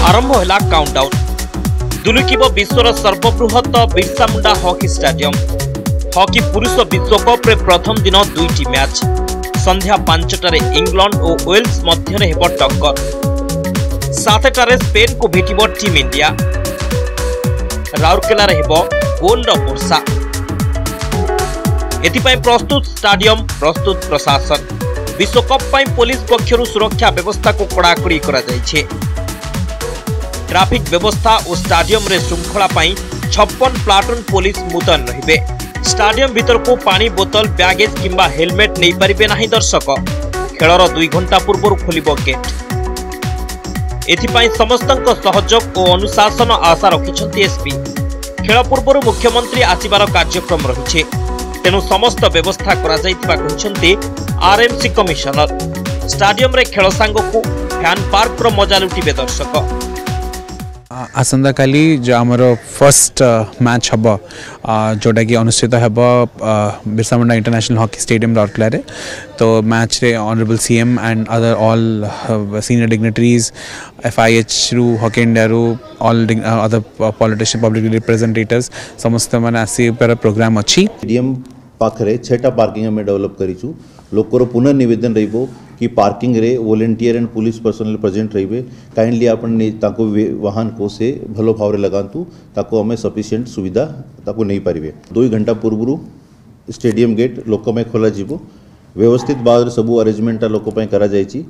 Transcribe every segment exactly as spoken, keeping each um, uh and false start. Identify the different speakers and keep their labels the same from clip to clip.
Speaker 1: आरंभ होला काउंटडाउन। दुलुकिब विश्वर सर्वबृहत Birsa Munda hockey stadium. Hockey पुरुष विश्वकप रे प्रथम दिन दुईटी मैच। संध्या पांचटारे इंग्लैंड और वेल्स मध्य हेब टक्कर। सातटारे स्पेन को भेटिब टीम इंडिया। राउरकेला रे हेब गोल रो वर्षा। एथिपाई प्रस्तुत स्टेडियम, प्रस्तुत प्रशासन। विश्वकप पाई पुलिस पक्षरु सुरक्षा व्यवस्था को कड़ाकड़ी करा जायछे। ट्रैफिक व्यवस्था और स्टेडियम रे श्रृंखला पाई छप्पन प्लाटून पुलिस मुतयन रहिबे। स्टेडियम भीतर को पानी बोतल, बैगेज किंबा हेलमेट नहीं पारिबे नाही दर्शक। खेलर दुई घंटा पूर्व खोलिबो गेट। एथिपाई समस्तक सहयोग और अनुशासन आशा रखिछन्ति एसपी। खेल पूर्व मुख्यमंत्री आसिबार कार्यक्रम रहिछे, तेणु समस्त व्यवस्था करा जायतिबा कहिछन्ति आरएमसी कमिशनर। स्टेडियम रे खेल सांग को फैन पार्क रो मजा लुटिबे दर्शक।
Speaker 2: आसंता काली जो आमर फर्स्ट मैच हम जोटा कि अनुष्ठित हम Birsa Munda international hockey stadium Rourkela रे। तो मैच रे honourable CM and other all senior dignitaries FIH रु हॉकी इंडिया रु all other politician public representatives समस्त माने आसी पर प्रोग्राम अच्छी।
Speaker 3: स्टेडियम पाखरे छेटा पार्किंग में डेवलप करिछु। लोकर पुनः निवेदन रहिबो कि पार्किंग रे volunteer and police personnel present रहिबे। काइंडली आपण ताको वाहन को से भलो भाव लगातु ताको हमें सफिशिएंट सुविधा ताको नहीं पारिबे। दो घंटा पूर्व स्टेडियम गेट लोक में खोला जीवो। व्यवस्थित भाव सबु अरेंजमेंट लोक पय करा जायछि।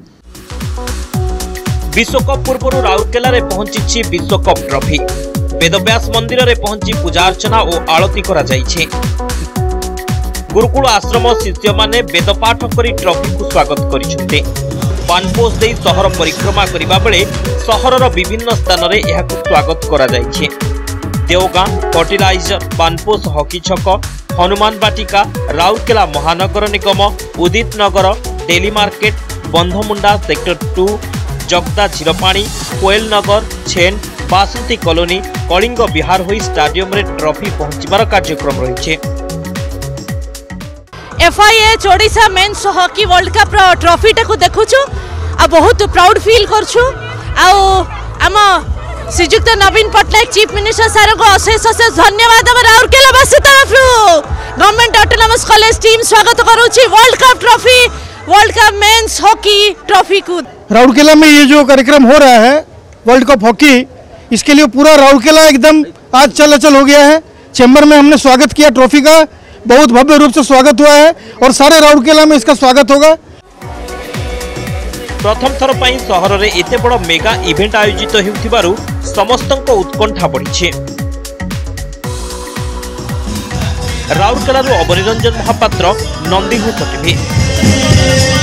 Speaker 1: विश्वकप पूर्व राउरकेला रे पहुंची विश्वकप ट्रॉफी। वेदव्यास मंदिर रे पहुंची पूजा अर्चना और आरती करा जायछि। गुरुकुल आश्रम शिष्य माने वेदपाठ करी ट्रॉफी को स्वागत करिसेंते। बानपोस दे शहर परिक्रमा करिबा बेले शहरर विभिन्न स्थान रे एहा को स्वागत करा जायछि। देवगां, फर्टिलाइजर, बानपोस हॉकी छक, Hanuman Batika, Rourkela Mahanagar Nigam, Udit Nagar, daily market, Bandhamunda sector two, Jagda Jhirpani, Koel Nagar, Chhend, Basanti colony, Kalinga Vihar होई स्टेडियम रे ट्रॉफी पहुंचीबार कार्यक्रम रहिछे।
Speaker 4: FIH Odisha men's hockey world cup रो ट्रॉफी टाकू देखुछु आ बहुत प्राउड फील करछु। आ आम Srijukta Naveen Patnaik chief minister sir को अशेष अशेष धन्यवाद। राउरकेलावासी तरफ गवर्नमेंट ऑटोनोमस कॉलेज टीम स्वागत करुछि world cup trophy, world cup men's hockey trophy को।
Speaker 5: राउरकेला में ये जो कार्यक्रम हो रहा है वर्ल्ड कप हॉकी, इसके लिए पूरा राउरकेला एकदम आज चलाचल हो गया है। चैम्बर में हमने स्वागत किया, ट्रॉफी का बहुत भव्य रूप से स्वागत हुआ है और सारे राउरकेला में इसका स्वागत होगा।
Speaker 1: प्रथम थर पई शहर रे एते बड़ मेगा इवेंट आयोजित हेउथिबारु समस्तक उत्कंठा बढ़िछे। राउरकेला अबनिरंजन महापात्र, नंदीघोष टीवी।